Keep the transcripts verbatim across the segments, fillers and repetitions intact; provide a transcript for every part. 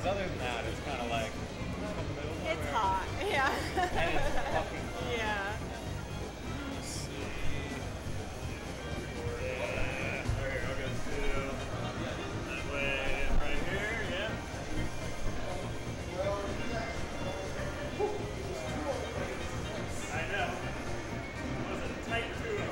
other than that, it's kind of like It's hot. Yeah. and it's fucking hot. Yeah. Let's see. Yeah. Here, I'll go to that way right here. Yeah. I know. It was a tight tube.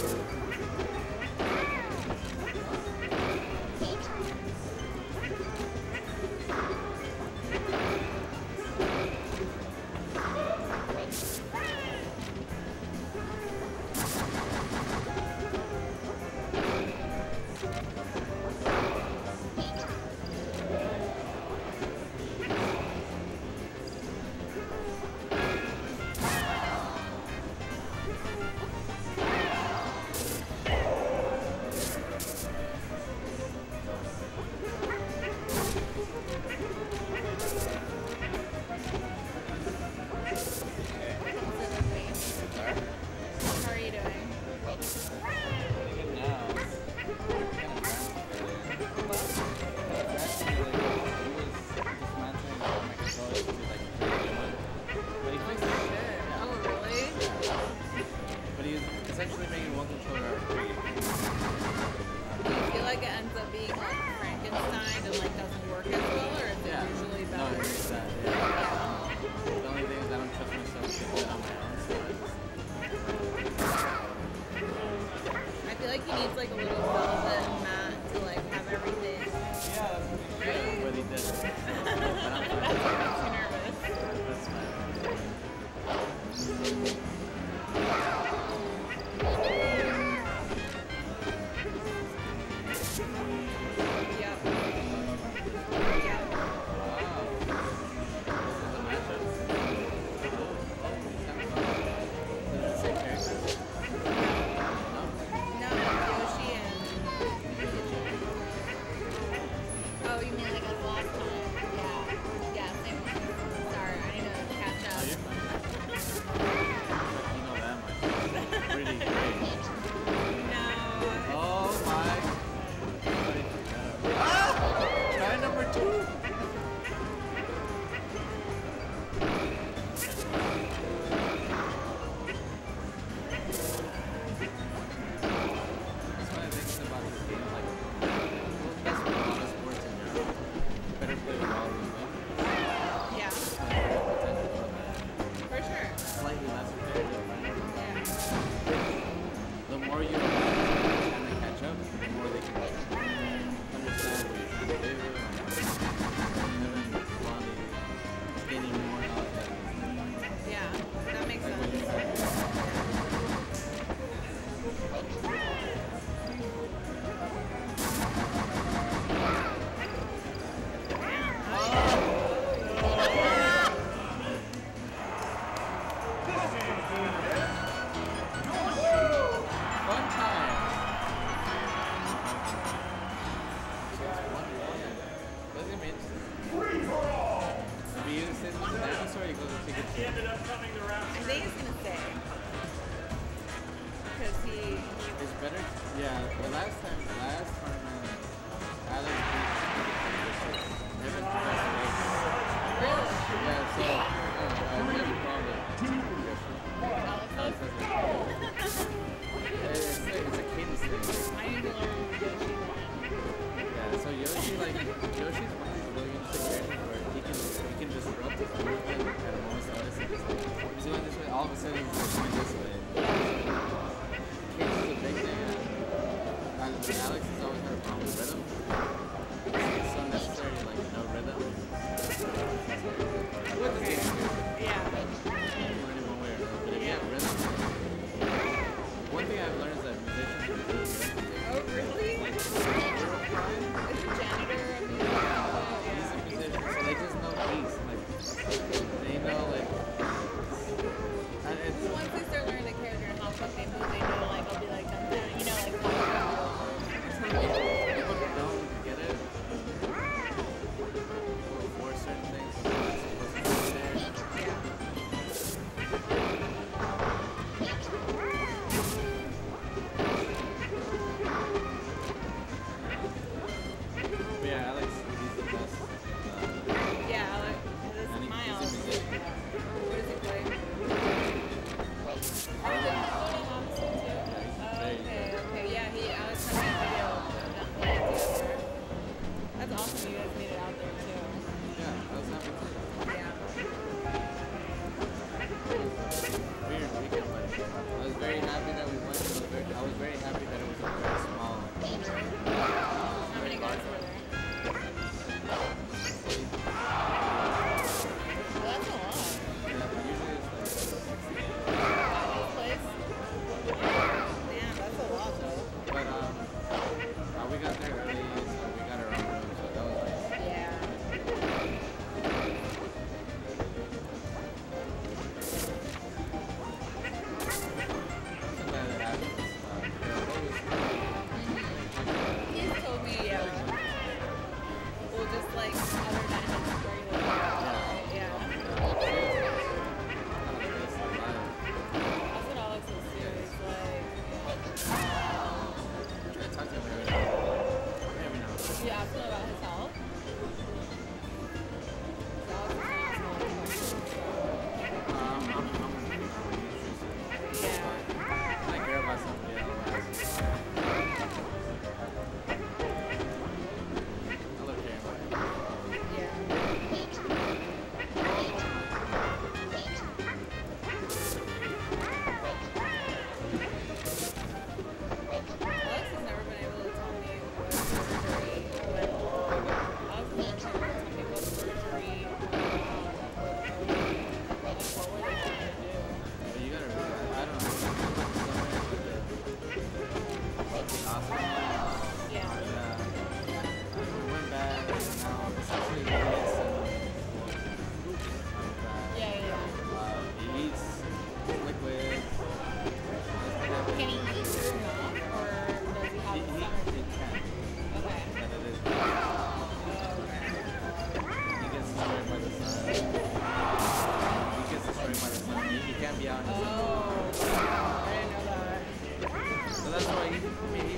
For certain things, it's supposed to be there.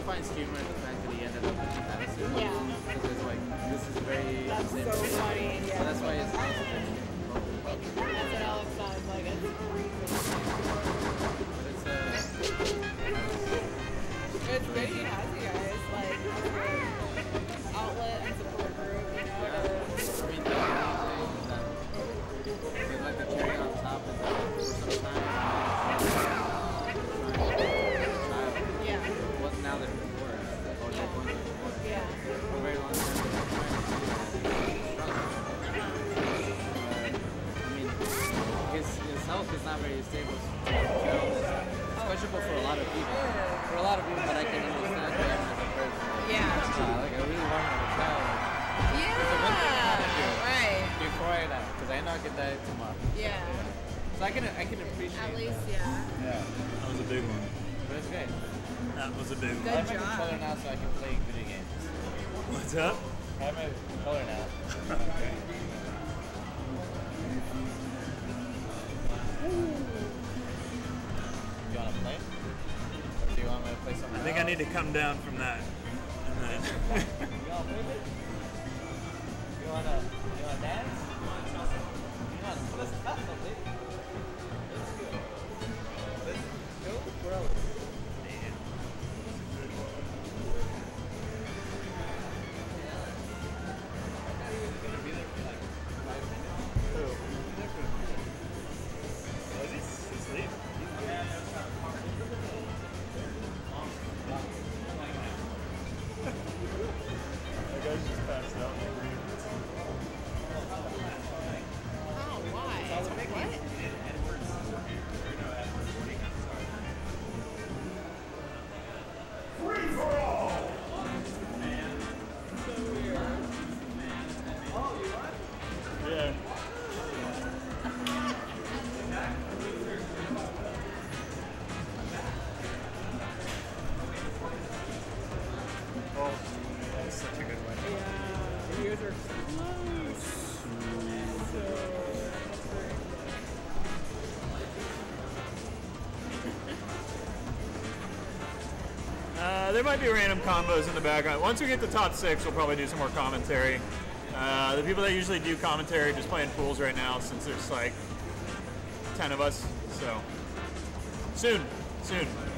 find humor in the fact that he ended up with the attitude. Yeah. Because it's like, this is very... That's so funny. Yeah. So that's why it's nice. That's what Alex sounds like. It's But it's, uh... It's good he has you guys, like, as a outlet and support group, you know, I to... mean, the only thing that... It's like the cherry on top is that for some time... Yeah. It wasn't now that it's worse. Or they're going to be worse. Yeah. For a very long time, they've been trying to do that. I mean, his, his health is not very stable. It's questionable for a lot of people. For a lot of people, but I can understand him as a person. Yeah. Uh, like, I really want him to tell. Yeah. It's a good thing I want to do Right. before I die, because I know I could die tomorrow. Yeah. So I can I can appreciate At least, that. yeah. Yeah. That was a big one. But it's great. That was a big Good one. I have my job. controller now so I can play video games. What's up? I have my controller now. Okay. Do you want to play? Or do you want me to play something I think I need to come down from that. And then You want to play it? You want to you want to dance? You want to let's stop, baby. Let's go. Let's go, bro. was he asleep? That guy's just passed out. Oh, why? What? Free for all! Yeah. Oh, that was such a good one. Yeah. You guys are close. So... Uh, there might be random combos in the background. Once we get to top six, we'll probably do some more commentary. Uh, the people that usually do commentary are just playing pools right now since there's like ten of us. So soon, soon.